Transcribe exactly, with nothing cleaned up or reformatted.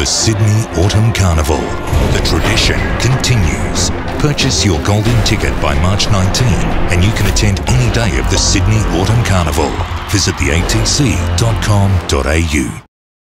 Sydney Autumn Carnival. The tradition continues. Purchase your golden ticket by March nineteenth and you can attend any day of the Sydney Autumn Carnival. Visit the a t c dot com dot a u.